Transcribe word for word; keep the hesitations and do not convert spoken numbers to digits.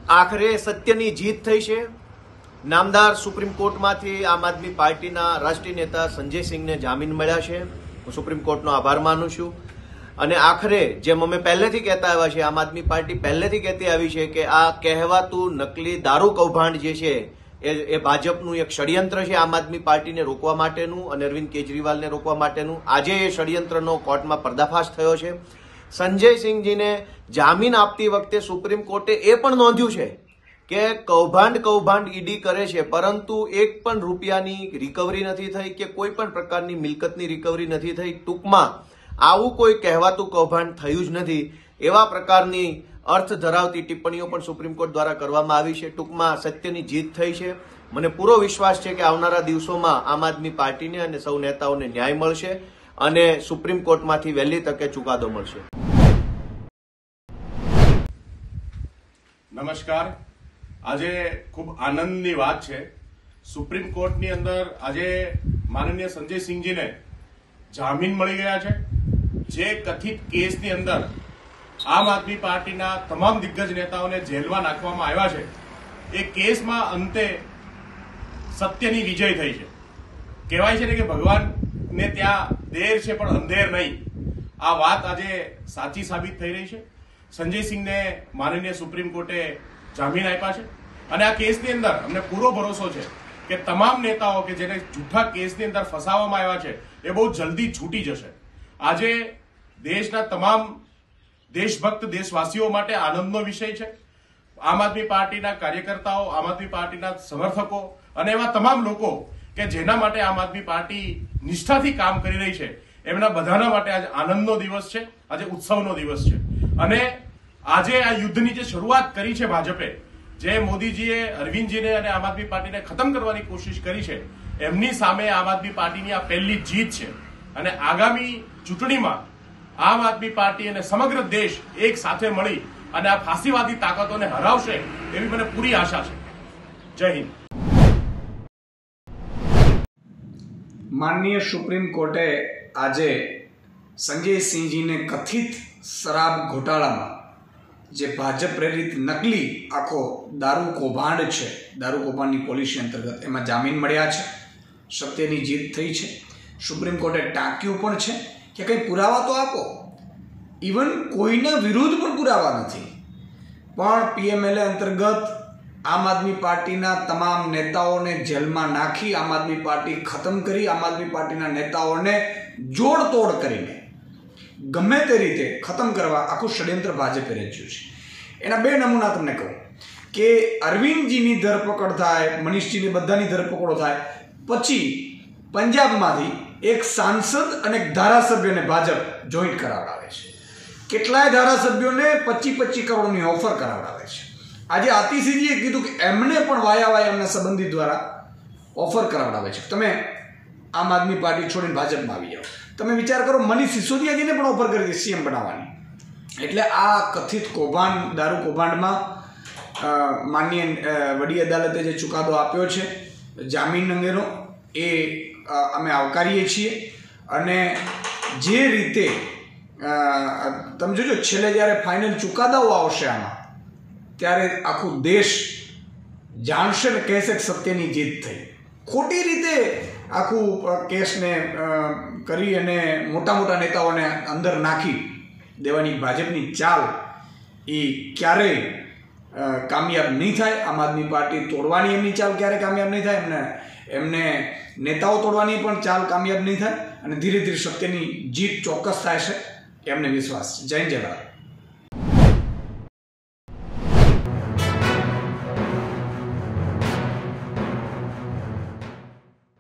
આખરે સત્યની જીત થઈ છે। નામદાર સુપ્રીમ કોર્ટમાંથી આમ આદમી પાર્ટીના રાષ્ટ્રીય નેતા સંજય સિંહને જામીન મળ્યા છે। હું સુપ્રીમ કોર્ટનો આભાર માનું છું। અને આખરે જેમ અમે પહેલેથી કહેતા આવ્યા છે, આમ આદમી પાર્ટી પહેલેથી કહેતી આવી છે કે આ કહેવાતું નકલી દારૂ કૌભાંડ જે છે એ એ ભાજપનું એક ષડયંત્ર છે આમ આદમી પાર્ટીને રોકવા માટેનું અને અરવિંદ કેજરીવાલને રોકવા માટેનું। આજે એ ષડયંત્રનો કોર્ટમાં પર્દાફાશ થયો છે। સંજય સિંહજીને જામીન આપતી વખતે સુપ્રીમ કોર્ટે એ પણ નોંધ્યું છે કે કૌભાંડ કૌભાંડ ઈડી કરે છે, પરંતુ એક પણ રૂપિયાની રિકવરી નથી થઈ કે કોઈ પણ પ્રકારની મિલકતની રિકવરી નથી થઈ। ટૂંકમાં આવું કોઈ કહેવાતું કૌભાંડ થયું જ નથી, એવા પ્રકારની અર્થ ધરાવતી ટિપ્પણીઓ પણ સુપ્રીમ કોર્ટ દ્વારા કરવામાં આવી છે। ટૂંકમાં સત્યની જીત થઈ છે। મને પૂરો વિશ્વાસ છે કે આવનારા દિવસોમાં આમ આદમી પાર્ટીને અને સૌ નેતાઓને ન્યાય મળશે અને સુપ્રીમ કોર્ટમાંથી વહેલી તકે ચુકાદો મળશે। નમસ્કાર। આજે ખૂબ આનંદની વાત છે, સુપ્રીમ કોર્ટની અંદર આજે માનનીય સંજય સિંહજીને જામીન મળી ગયા છે। જે કથિત કેસની અંદર આમ આદમી પાર્ટીના તમામ દિગ્ગજ નેતાઓને જેલમાં નાખવામાં આવ્યા છે, એ કેસમાં અંતે સત્યની વિજય થઈ છે। કહેવાય છે ને કે ભગવાનને ત્યાં દેર છે પણ અંધેર નહીં। આ વાત આજે સાચી સાબિત થઈ રહી છે। સંજય સિંહને માનનીય સુપ્રીમ કોર્ટે જામીન આપ્યા છે અને આ કેસની અંદર અમને પૂરો ભરોસો છે કે તમામ નેતાઓ કે જેને જૂઠા કેસની અંદર ફસાવવામાં આવ્યા છે એ બહુ જલ્દી છૂટી જશે। આજે દેશના તમામ દેશભક્ત દેશવાસીઓ માટે આનંદનો વિષય છે। આમ આદમી પાર્ટીના કાર્યકર્તાઓ, આમ આદમી પાર્ટીના સમર્થકો અને એવા તમામ લોકો કે જેના માટે આમ આદમી પાર્ટી નિષ્ઠાથી કામ કરી રહી છે, એમના બધાના માટે આજે આનંદનો દિવસ છે, આજે ઉત્સવનો દિવસ છે। અને આજે આ યુદ્ધની જે શરૂઆત કરી છે ભાજપે, જે મોદીજીએ અરવિંદજીને અને આમ આદમી પાર્ટીને ખતમ કરવાની કોશિશ કરી છે, એમની સામે આમ આદમી પાર્ટીની આ પહેલી જીત છે। અને આગામી ચૂંટણીમાં આમ આદમી પાર્ટી અને સમગ્ર દેશ એક સાથે મળી અને આ ફાસીવાદી તાકાતોને હરાવશે એવી મને પૂરી આશા છે। જય હિન્દ। માનનીય સુપ્રીમ કોર્ટે આજે સંજય સિંહજીને કથિત શરાબ ઘોટાળામાં જે ભાજપ પ્રેરિત નકલી આખો દારૂ કૌભાંડ છે, દારૂ કૌભાંડની પોલિસી અંતર્ગત એમાં જામીન મળ્યા છે। સત્યની જીત થઈ છે। સુપ્રીમ કોર્ટે ટાંક્યું પણ છે કે કંઈ પુરાવા તો આપો। ઇવન કોઈના વિરુદ્ધ પણ પુરાવા નથી, પણ પીએમએલએ અંતર્ગત આમ આદમી પાર્ટીના તમામ નેતાઓને જેલમાં નાખી, આમ આદમી પાર્ટી ખતમ કરી, આમ આદમી પાર્ટીના નેતાઓને જોડતોડ કરીને ગમે તે રીતે ખતમ કરવા આખું ષડયંત્ર ભાજપે રચ્યું છે। એના બે નમૂના તમને કહું કે અરવિંદજીની ધરપકડ થાય, મનીષજીની બધાની ધરપકડો થાય, પછી પંજાબમાંથી એક સાંસદ અને એક ધારાસભ્યને ભાજપ જોઈન્ટ કરાવડાવે છે। કેટલાય ધારાસભ્યોને પચીસ પચીસ કરોડની ઓફર કરાવડાવે છે। આજે આતિશીજીએ કીધું કે એમને પણ વાયા વાયા એમના સંબંધી દ્વારા ઓફર કરાવડાવે છે, તમે આમ આદમી પાર્ટી છોડીને ભાજપમાં આવી જાઓ। તમે વિચાર કરો, મનીષ સિસોદિયાજીને પણ ઓફર કરી હતી સીએમ બનાવવાની। એટલે આ કથિત કૌભાંડ, દારૂ કૌભાંડમાં માનનીય વડી અદાલતે જે ચુકાદો આપ્યો છે જામીન અંગેનો, એ અમે આવકારીએ છીએ। અને જે રીતે તમે જોજો, છેલ્લે જ્યારે ફાઇનલ ચુકાદાઓ આવશે આમાં, ત્યારે આખું દેશ જાણશે ને કહેશે કે સત્યની જીત થઈ। ખોટી રીતે આખું કેસને કરી અને મોટા મોટા નેતાઓને અંદર નાખી દેવાની ભાજપની ચાલ એ ક્યારેય કામયાબ નહીં થાય। આમ આદમી પાર્ટી તોડવાની એમની ચાલ ક્યારેય કામયાબ નહીં થાય, એમને એમને નેતાઓ તોડવાની પણ ચાલ કામયાબ નહીં થાય, અને ધીરે ધીરે સત્યની જીત ચોક્કસ થાય છે, એમને વિશ્વાસ છે। જય જય ભારત।